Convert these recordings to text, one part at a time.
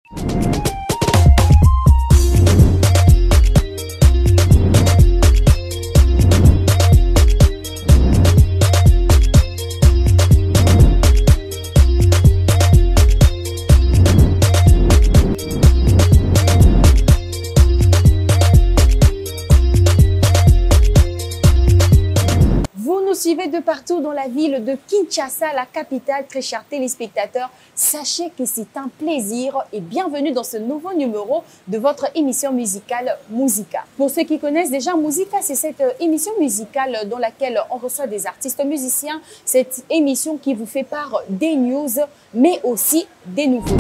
Suivez de partout dans la ville de Kinshasa, la capitale. Très chers téléspectateurs, sachez que c'est un plaisir et bienvenue dans ce nouveau numéro de votre émission musicale Musica. Pour ceux qui connaissent déjà Musica, c'est cette émission musicale dans laquelle on reçoit des artistes musiciens. Cette émission qui vous fait part des news, mais aussi des nouveautés.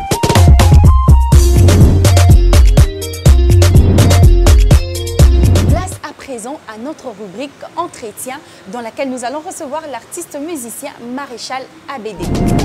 À notre rubrique Entretien dans laquelle nous allons recevoir l'artiste musicien Maréchal ABD.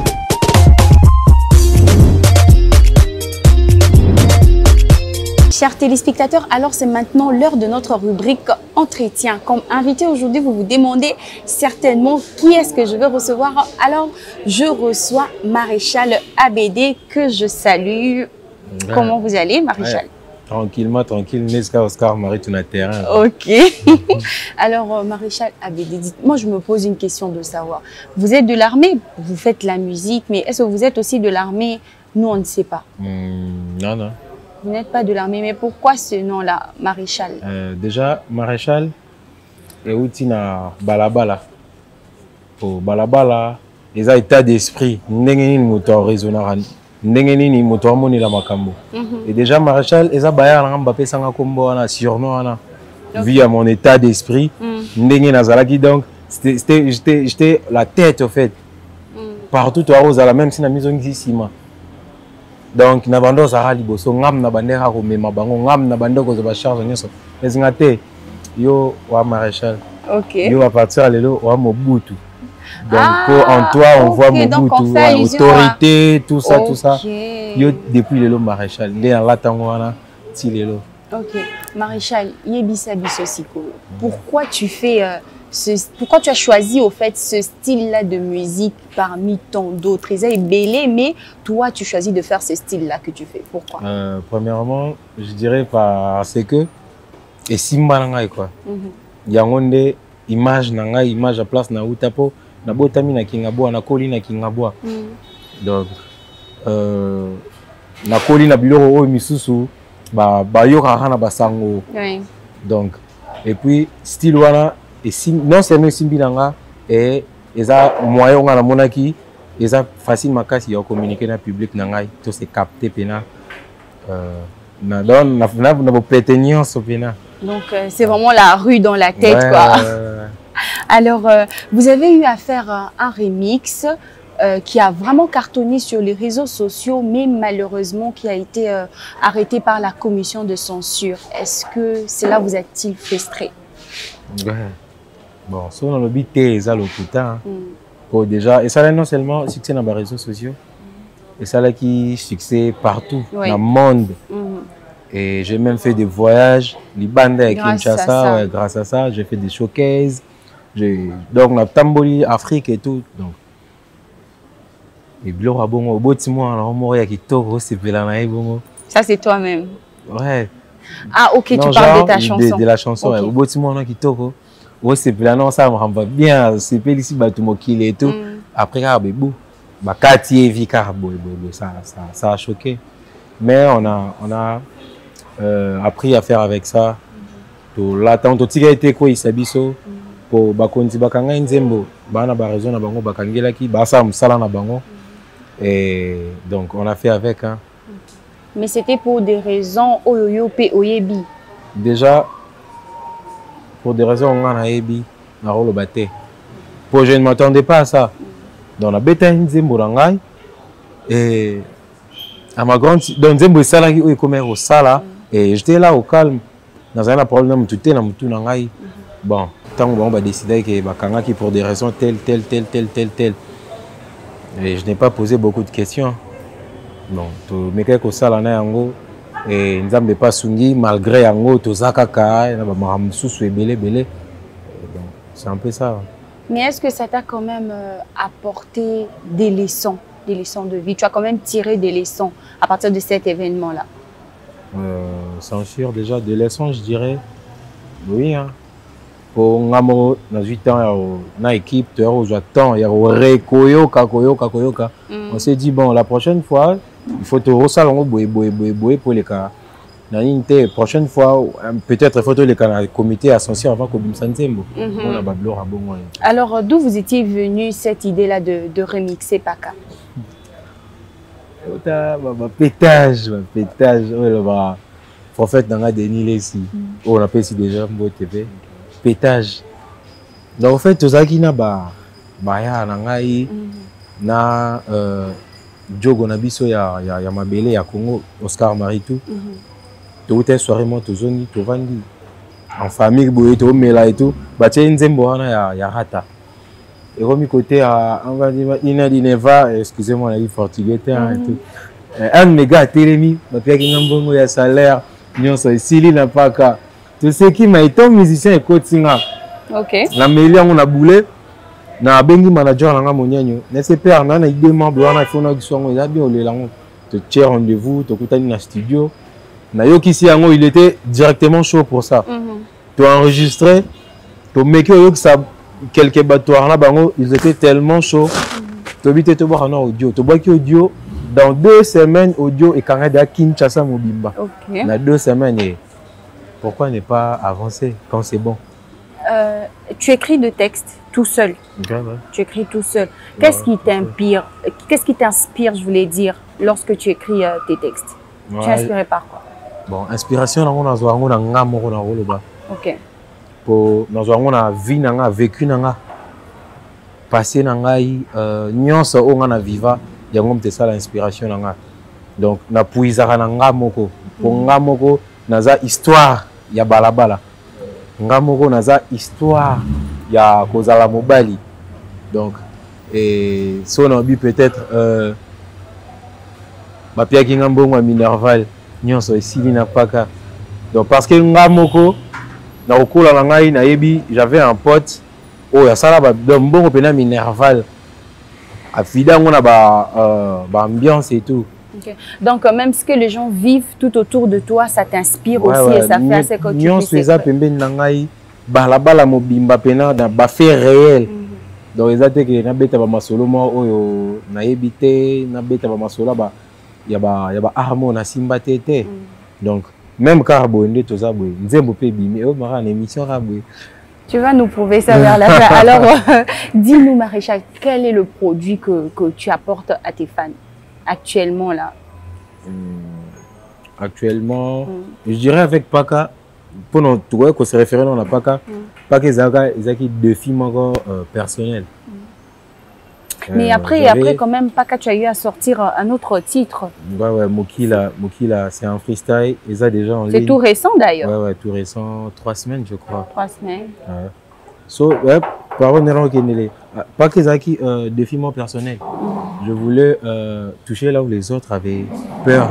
Chers téléspectateurs, alors c'est maintenant l'heure de notre rubrique Entretien. Comme invité aujourd'hui, vous vous demandez certainement qui est-ce que je vais recevoir. Alors, je reçois Maréchal ABD que je salue. Ouais. Comment vous allez, Maréchal? Ouais. Tranquillement, tranquille, Neska Oscar Marie tout terrain. Ok. Alors, Maréchal ABD, moi je me pose une question de savoir. Vous êtes de l'armée, vous faites la musique, mais est-ce que vous êtes aussi de l'armée? Nous, on ne sait pas. Non, non. Vous n'êtes pas de l'armée, mais pourquoi ce nom-là, Maréchal? Déjà, Maréchal est outil na balabala. Pour balabala, ils ont état d'esprit, n'engeni moteur raisonnable. Ndengeni moto moni la makambo. Et déjà Maréchal eza baya na Mbappé sanga kombo na surnom na via mon état d'esprit ndenge nazalaki donc j'étais la tête au fait. Partout toi aux la même si na miso ngisima. Donc na bando za liboso ngam na bandera ko mema bango ngam na bandoko za ba charge nyoso. Ezingate yo wa Maréchal. OK. Yo à partir lelo wa Mobutu. Donc, en toi, on voit Mobutu, autorité, tout ça, tout ça. Yo, depuis le Maréchal, il est en latangwana, tilelo. Ok, Maréchal, Yebisa Bissosiko, pourquoi tu fais pourquoi tu as choisi au fait ce style-là de musique parmi tant d'autres? Ils ont belé, mais toi, tu choisis de faire ce style-là que tu fais. Pourquoi? Premièrement, je dirais parce que et simba nanga quoi. Yangonde image nanga, image à place na utapo. Na botami na kingabwa na koli na kingabwa. Donc na koli na biloko oyo misusu ba yoka na basango. Donc et puis style wana et non seulement simbi nanga et eza moyen nga na monaki eza facile makasi ya communiquer na public na ngai to se capter pena na don na péteniance pena. Donc c'est vraiment la rue dans la tête, ouais, quoi. Alors, vous avez eu à faire un remix qui a vraiment cartonné sur les réseaux sociaux, mais malheureusement qui a été arrêté par la commission de censure. Est-ce que cela vous a-t-il frustré? Ouais. Bon, si on a le but, c'est le déjà, et ça non seulement succès dans les réseaux sociaux, et ça là qui succès partout dans le monde. Et j'ai même fait des voyages, les bandes avec Kinshasa, ouais, grâce à ça, j'ai fait des showcases. Donc, on a Tamboli, Afrique et tout. Donc, et Blora Bongo, au bout de moi, on a qui toro, c'est Bongo. Ça, c'est toi-même? Ouais. Ah, ok, non, tu parles de ta chanson. De la chanson, okay. Au bout de moi, on a qui toro. Ouais, c'est non, ça me rend bien. C'est pas ici, Batumokil et tout. Après, Kati et Vika, ça a choqué. Mais on a appris à faire avec ça. L'attente, tout ce qui a été quoi, il s'abisso. Pour bakonzi bakanga nzembo bana ba raison na bango bakangela ki basa musala na bango et donc on a fait avec hein. Mais c'était pour des raisons oyoyo pe oyebi. Déjà pour des raisons on a yebi na rolo baté. Pour je ne m'attendais pas à ça. Dans la bêta nzembo rangai et à ma grande dans nzembo sala ki oyo comme au sala et j'étais là au calme dans un problème tout est na mutu nangai. Bon, tant qu'on va décider que Bakanga qui pour des raisons telles. Et je n'ai pas posé beaucoup de questions. Non, mais quelque chose là yango et nzambe pas sungi malgré yango to zakaka na ba maramsusu belé. C'est un peu ça. Mais est-ce que ça t'a quand même apporté des leçons? des leçons de vie? Tu as quand même tiré des leçons à partir de cet événement-là. Sans sûr, déjà, des leçons, je dirais, oui. Hein. Pour ngamo, dans 8 ans, dans l'équipe, j'attends, il y a Koyoka. On s'est dit, bon, la prochaine fois, il faut te ressaler pour les cas. La prochaine fois, peut-être il faut les cas le comité ascension avant que Bimsantembo. Alors, d'où vous étiez venu cette idée-là de remixer Paka? Pétage. Prophète Nanga Denis ici. On appelle ici déjà Mbo TV. Pétage. Donc en fait, tout ça qui n'a pas ya nangai na Diogo Nabiso ya Mabele ya Congo Oscar Maritou. Tout est soirée moi tout zoni tout vandi en famille boye tout mela et tout. Batie nzembo wana ya hata. Et comme côté à on va dire Ina Dineva, excusez-moi la vie portugais et tout. Un méga télémi, ma pia qui ngambongo ya salaire, nyonso isili na paka. Tout ce qui m'a été musicien et coaching. OK. La meilleure on a boulé na bengi manager nanga monyanyo. N'est-ce pas na na idée membre wana fona kisongo ya bien ole lango. Te tiens rendez-vous, te kutani na studio. Na yo kisi yango il était directement chaud pour ça. Tu as enregistré, tu mec yo que ça quelques battoirs là bango, ils étaient tellement chauds. Tu habites te voir en audio, tu vois que audio dans 2 semaines audio et Canada Kinshasa Mobimba. OK. Dans 2 semaines et pourquoi ne pas avancer quand c'est bon? Tu écris de textes tout seul. Okay, ouais. Tu écris tout seul. Qu'est-ce qui t'inspire? Qu'est-ce qui t'inspire, je voulais dire, lorsque tu écris tes textes? Ouais. Tu es inspiré par quoi? Bon, inspiration, on a besoin de ngamo na rôle ba. OK. Pour nous avons na vie nanga vécu nanga passé nanga nyonso on a viva yango mte ça l'inspiration nanga. Donc na puizaka nanga moko. Pour ngamoko naza histoire ya balabala. Ngamoko naza histoire ya kozala mobali. Donc et son envie peut-être ma pia ki ngambongo Minerval nyonso esili na paka. Donc parce que ngamoko na okola na ngai na yebi j'avais un pote oh ya sala ba mbongo pena Minerval afida ngona ba ambiance et tout. Okay. Donc même ce que les gens vivent tout autour de toi, ça t'inspire aussi et ça fait assez que tu puisses. Nyonso pembeni na ngai balabala mobimba pena na ba fait réel. Donc ezate que na beta ba masolo mo oyo na yebite na beta ba masolo ba ya ba armo na simba tete. Donc même carbone tout ça boy nzembo pe bimi o mara na émission rabwe. Tu vas nous prouver ça vers la fin. Alors dis-nous Maréchal, quel est le produit que tu apportes à tes fans actuellement là? Actuellement, je dirais avec Paka, pour nous trouver qu'on se réfère à Paka, Paka ils deux films encore personnels. Mais après quand même Paka, tu as eu à sortir un autre titre. Ouais, Mokila, c'est un freestyle, et ça déjà en ligne. C'est tout récent d'ailleurs. Ouais, tout récent, 3 semaines je crois. 3 semaines. Ouais. So, ouais, par contre, Paka Zaki, deux films personnels. Je voulais toucher là où les autres avaient peur.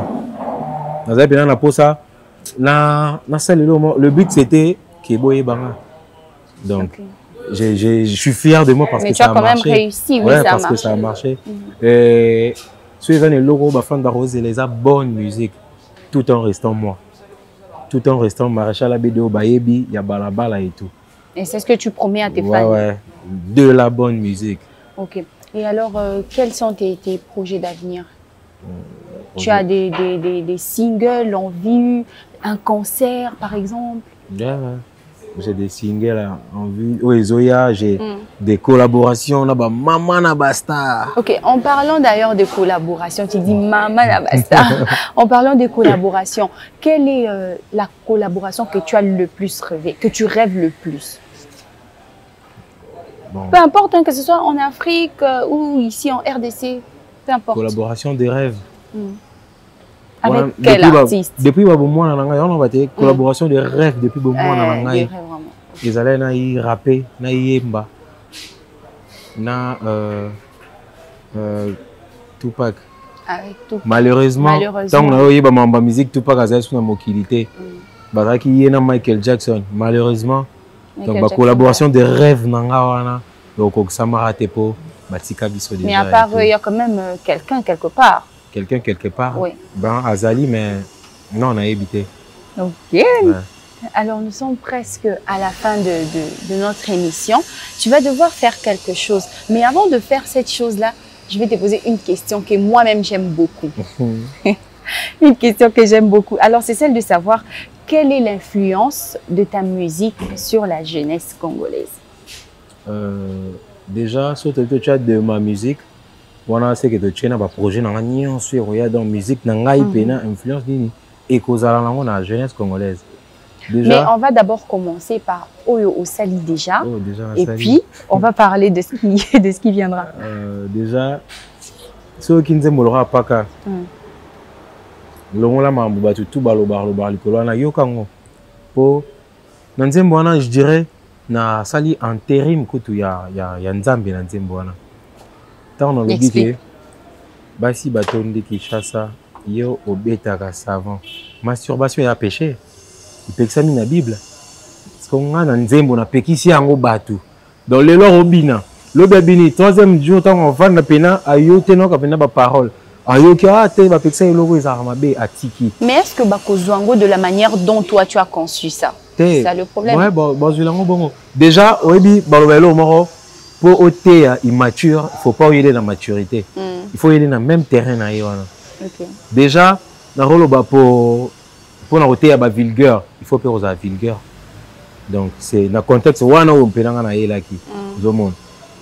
Le but c'était Kebo et Banga. Donc, je suis fier de moi parce que ça a marché. Mais tu as quand même réussi, oui, ouais, parce que ça a marché. Et ceux qui ont les logos, les a bonne musique, tout en restant moi. Tout en restant Maréchal Abédéo Bayebi, il y a Balabala et tout. Et c'est ce que tu promets à tes fans? Ouais, de la bonne musique. Ok. Et alors, quels sont tes projets d'avenir? Tu as des singles en vue, un concert par exemple? Ouais. J'ai des singles en vue. Oui, Zoya, j'ai des collaborations là-bas. Maman Nabasta. Ok, en parlant d'ailleurs de collaboration, tu dis Maman Nabasta. En parlant de collaboration, quelle est la collaboration que tu as le plus rêvé, que tu rêves le plus? Bon. Peu importe, hein, que ce soit en Afrique ou ici en RDC, peu importe. Collaboration des rêves. Avec quel artiste? Depuis on a des collaboration de rêves depuis ils allaient rapper, yemba, Tupac. Avec Tupac. Malheureusement, tant que musique Tupac a une mobilité. Michael Jackson. Malheureusement, donc la collaboration de rêves donc ça m'a raté pour batika biso déjà. Mais à part eux, il y a quand même quelqu'un quelque part. Quelqu'un quelque part? Oui. Ben, Azali, mais non, on a évité. Ok. Ouais. Alors, nous sommes presque à la fin de notre émission. Tu vas devoir faire quelque chose. Mais avant de faire cette chose-là, je vais te poser une question que moi-même j'aime beaucoup. Une question que j'aime beaucoup. Alors, c'est celle de savoir quelle est l'influence de ta musique sur la jeunesse congolaise? Déjà, surtout que tu as de ma musique, on sait que tu as un projet dans la musique, dans la influence et cause à la jeunesse congolaise. Déjà, mais on va d'abord commencer par Oyo Osali déjà. Oh, déjà et puis, on va parler de ce qui viendra. Déjà, ceux qui ne m'auront pas qu'à l'on l'a m'emboubattu tout balobar le colon yokango. Pour Nanzemboana, je dirais, na sali intérim kutu ya Nzambe Nanzemboana. Tant on le dit que basi batonde qui chasse yo obetaka savant. Masturbation est péché. Il peut examiner la Bible. Parce qu'on a un zembo na pekisi yango batu. Dans le lor obina. Le bébini troisième jour tant on va na pena ayo teno ka pena ba parole. Ayo ki a te ba pekisa logo ezarmabe atiki. Mais est-ce que bakozwango de la manière dont toi tu as conçu ça? C'est ça le problème. Ouais, bazulango bongo. Déjà obi balobelo moro pour oté immature, il faut pas y aller dans la maturité. Il faut y aller dans le même terrain na yo. OK. Déjà na roloba pour la route à vulgaire, il faut faire aux vulgaire. Donc c'est dans le contexte où on peut aller là qui donc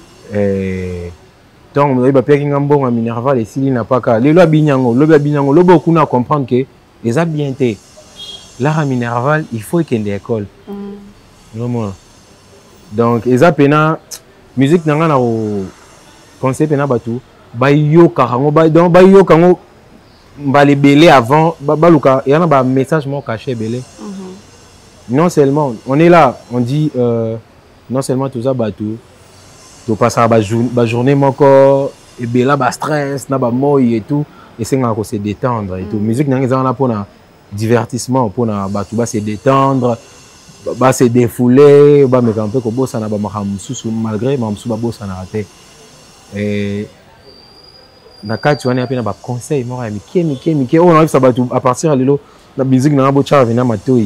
on va faire un bon minerval et s'il n'a pas qu'à les lois binyango le beaucoup na comprendre que les a bien été l'art minerval il faut qu'il y ait des écoles donc les a pena musique n'a pas au conseil pena batu bayo karango donc bayo kango les belé avant il y a un message mon caché belé non seulement on est là on dit non seulement tout ça bateau tu passes à la journée mon corps et bela bas stress na ba moi et tout et c'est qu'on se détendre et tout musique n'a pas pour un divertissement pour na bateau bas se détendre bas se défouler bas mais un peu comme bossa na ba mahamsusu malgré mahamsusu ba bossa na raté et na kati wana pe na ba conseil moko ya mike on arrive ça bateau à partir de là la musique na bo tcha venir matoi.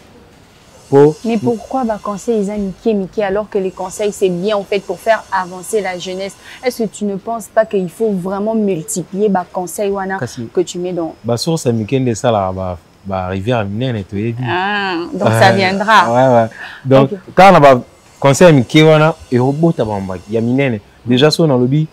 Mais pourquoi bah conseils mike alors que les conseils c'est bien en fait pour faire avancer la jeunesse? Est-ce que tu ne penses pas qu'il faut vraiment multiplier bah conseils wana que tu mets dans bah source mike de ça là bah rivière minene to ebi. Donc ça viendra. Ouais. Donc quand on a conseil mike wana et robot tabamba ya minene déjà so na lobby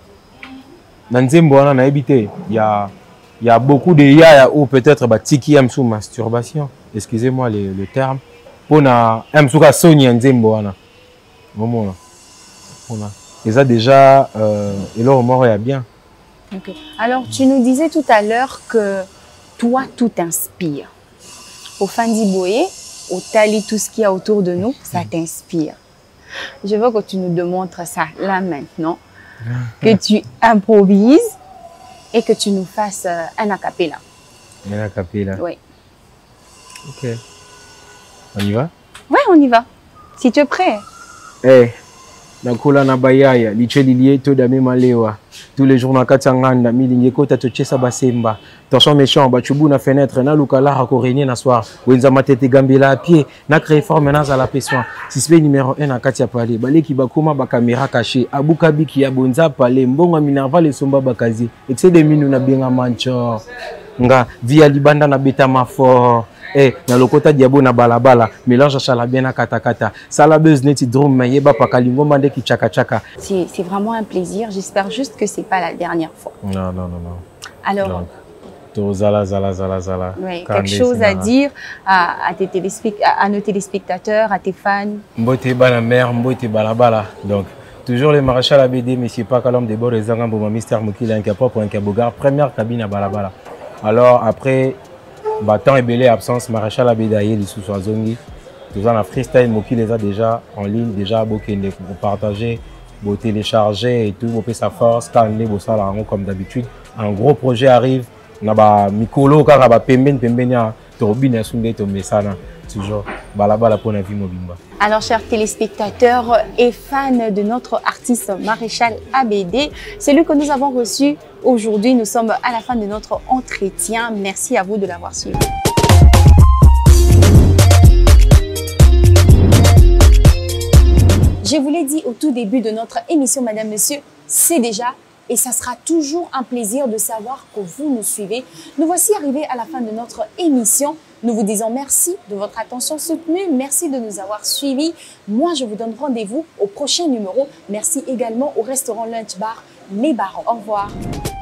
Nanzembo wana na habité il y a beaucoup de yaya ou peut-être bah tiki am sous masturbation, excusez-moi le terme. Pour na am sous ka Sonia Nzembo wana moment là et ça déjà et là mort est bien. OK. Alors tu nous disais tout à l'heure que toi tout t'inspire. Au Fandi Boye, au Tali, tout ce qu'il y a autour de nous, ça t'inspire. Je veux que tu nous démontres ça là maintenant. Que tu improvises et que tu nous fasses un a cappella. Un a cappella. Oui. OK. On y va? Ouais, on y va. Si tu es prêt. Eh, nakula na bayaya, lichelilie to dame malewa. Tous les jours na katanganda, milinge kota to chesa basemba. Torchon méchant, bachubu na fenêtre, na lukala rakorenie na soir. Wenza matete gambela à pied, na créé forme na za la pression. Suspect numéro 1 na katia palé, baleki bakoma ba caméra cachée, abukabi ki abonza palé, mbonga minerval et somba bakazi. Excès de minu na benga mancho. Nga via libanda na beta mafor. Eh, na lokota diabo na balabala, mélange chala bien na katakata. Salabeuse neti drum mayeba pakalingo mande ki chaka chaka. C'est vraiment un plaisir. J'espère juste que c'est pas la dernière fois. Non. Alors, zala. Oui, quelque chose à dire à nos téléspectateurs, à tes fans. Mbote bana mère, mbote balabala. Donc, toujours les maréchal à BD, monsieur Pakalom de Bord et Zangamboma, Mister Mokila, un capot pour un cabogar, première cabine à balabala. Alors, après, temps et belé absence, maréchal à BD, les sous-soazongi. Tout ça, on a freestyle, Moki les a déjà en ligne, déjà beaucoup pour partager, pour télécharger et tout, pour sa force, calmer, pour ça, comme d'habitude. Un gros projet arrive. On a Mikolo, car on a Pemben, Turbine, Sunday, Tomesana, toujours. balabala pour la vie mobimba. Alors, chers téléspectateurs et fans de notre artiste Maréchal ABD, c'est lui que nous avons reçu aujourd'hui. Nous sommes à la fin de notre entretien. Merci à vous de l'avoir suivi. Je vous l'ai dit au tout début de notre émission, Madame, Monsieur, c'est déjà et ça sera toujours un plaisir de savoir que vous nous suivez. Nous voici arrivés à la fin de notre émission. Nous vous disons merci de votre attention soutenue. Merci de nous avoir suivis. Moi, je vous donne rendez-vous au prochain numéro. Merci également au restaurant Lunch Bar Les Barons. Au revoir.